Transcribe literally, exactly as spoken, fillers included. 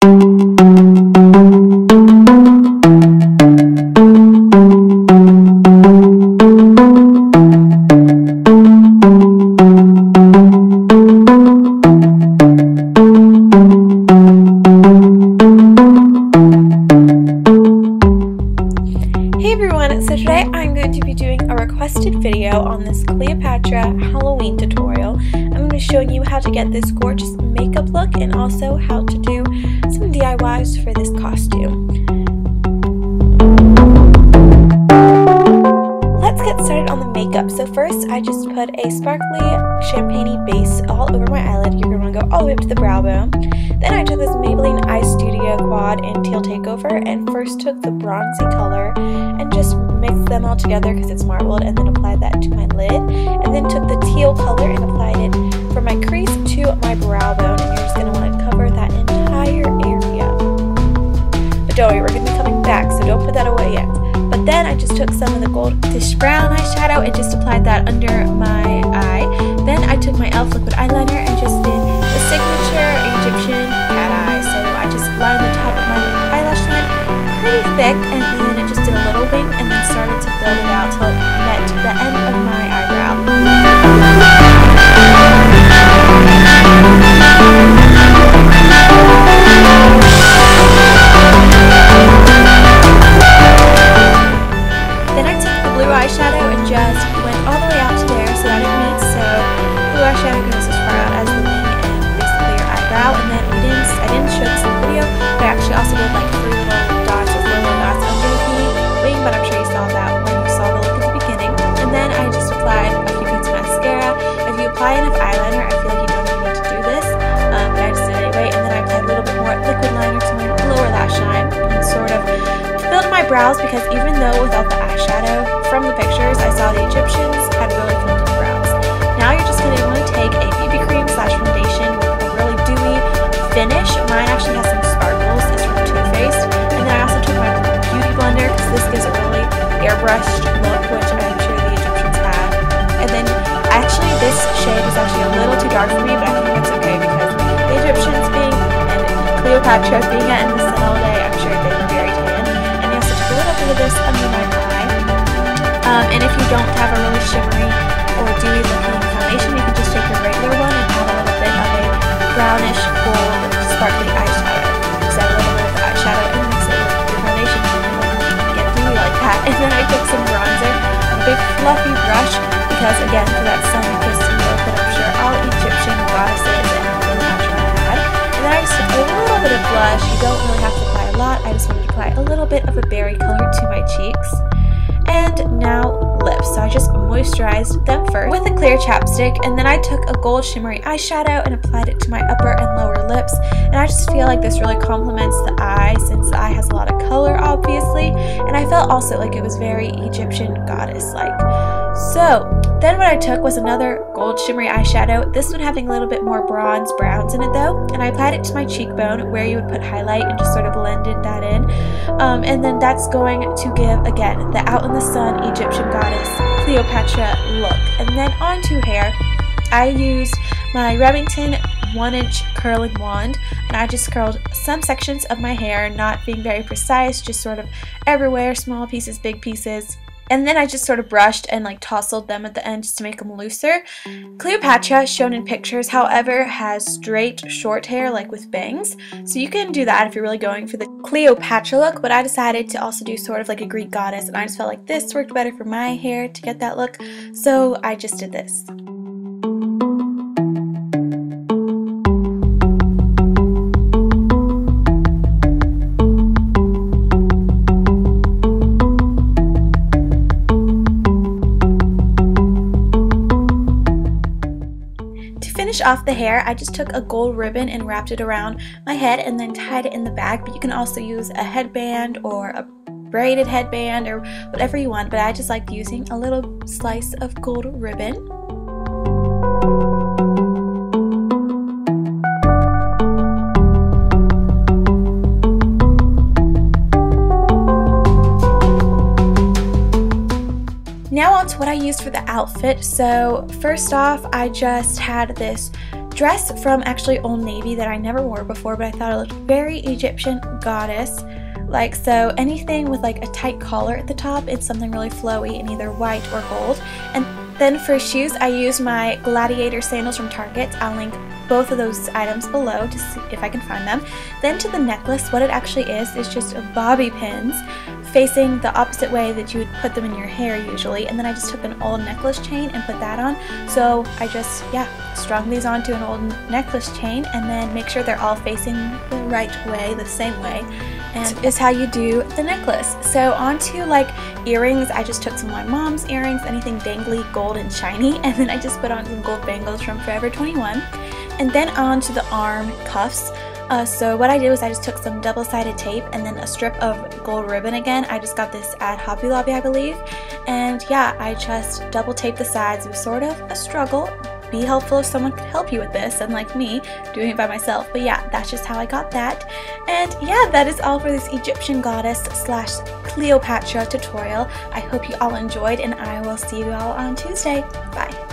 So today I'm going to be doing a requested video on this Cleopatra Halloween tutorial. I'm going to be showing you how to get this gorgeous makeup look and also how to do some D I Ys for this costume. Let's get started on the makeup. So first I just put a sparkly champagne-y base all over my eyelid. You're going to go all the way up to the brow bone. Then I took this Maybelline Eye Studio Quad in Teal Takeover and first took the bronzy color and just mixed them all together because it's marbled, and then applied that to my lid, and then took the teal color and applied it from my crease to my brow bone, and you're just going to want to cover that entire area. But don't worry, we're going to be coming back, so don't put that away yet. But then I just took some of the goldish brown eyeshadow and just applied that under my eye. Then I took my e l f liquid eyeliner and just did the signature Egyptian cat eye. So I just lined the top of my eyelash line pretty thick, and then I just did a little wing and then started to build it out till it met the end of my eyebrow. Then I took the blue eyeshadow and just went all the way out to there so that it meets. So blue eyeshadow goes as far out as the wing and basically your eyebrow. And then we didn't, I didn't show this in the video, but I actually also did like three little dots with little dots under the wing, but I'm sure you saw that when you saw the look at the beginning. And then I just applied a few coats of mascara. If you apply enough eyeliner, I feel like you don't even need to do this, um, but I just did it anyway. And then I applied a little bit more liquid liner to my lower lash line and sort of filled my brows, because even though without the eyeshadow from the pictures, I saw the Egyptians had really filled in brows. Now you're just going to want to take a B B cream slash foundation with a really dewy finish. Mine actually has some sparkles. It's from Too Faced. And then I also took my beauty blender because this gives a really airbrushed look, which I'm sure the Egyptians had. And then actually this shade is actually a little too dark for me, but I think it's okay because the Egyptians being and Cleopatra being out in the sun all day, I'm sure they'd be very tan. And I also took a little bit of this under my eye. Um, and if you don't have a really shimmery or dewy looking foundation, you can just take your regular one and add a little bit of a brownish gold sparkly eyeshadow. Just add a little bit of the eyeshadow and mix it with your foundation and get dewy like that. And then I took some bronzer, a big fluffy brush, because again, for that sun-kissed look that I'm sure all Egyptian goddesses and Cleopatra had. And then I just took a little bit of blush. You don't really have to apply a lot. I just wanted to apply a little bit of a berry color to my cheeks. And now lips. So I just moisturized them first with a clear chapstick, and then I took a gold shimmery eyeshadow and applied it to my upper and lower lips. And I just feel like this really complements the eye, since the eye has a lot of color obviously, and I felt also like it was very Egyptian goddess like. So then what I took was another gold shimmery eyeshadow, this one having a little bit more bronze browns in it though, and I applied it to my cheekbone where you would put highlight and just sort of blended that in. Um, and then that's going to give, again, the out in the sun Egyptian goddess Cleopatra look. And then onto hair, I used my Remington one inch curling wand, and I just curled some sections of my hair, not being very precise, just sort of everywhere, small pieces, big pieces. And then I just sort of brushed and like tousled them at the end just to make them looser. Cleopatra, shown in pictures, however, has straight short hair like with bangs. So you can do that if you're really going for the Cleopatra look, but I decided to also do sort of like a Greek goddess, and I just felt like this worked better for my hair to get that look. So I just did this. Off the hair, I just took a gold ribbon and wrapped it around my head and then tied it in the back, but you can also use a headband or a braided headband or whatever you want, but I just liked using a little slice of gold ribbon. Now on to what I used for the outfit. So first off, I just had this dress from actually Old Navy that I never wore before, but I thought it looked very Egyptian goddess. Like, so anything with like a tight collar at the top, it's something really flowy in either white or gold. And then for shoes, I used my Gladiator sandals from Target. I'll link both of those items below to see if I can find them. Then to the necklace, what it actually is is just bobby pins facing the opposite way that you would put them in your hair usually, and then I just took an old necklace chain and put that on. So I just, yeah, strung these onto an old necklace chain and then make sure they're all facing the right way, the same way, and is how you do the necklace. So onto like earrings, I just took some of my mom's earrings, anything dangly, gold and shiny, and then I just put on some gold bangles from Forever twenty-one. And then onto the arm cuffs. Uh, so what I did was I just took some double-sided tape and then a strip of gold ribbon again. I just got this at Hobby Lobby, I believe. And yeah, I just double taped the sides. It was sort of a struggle. Be helpful if someone could help you with this, unlike me doing it by myself. But yeah, that's just how I got that. And yeah, that is all for this Egyptian goddess slash Cleopatra tutorial. I hope you all enjoyed, and I will see you all on Tuesday. Bye.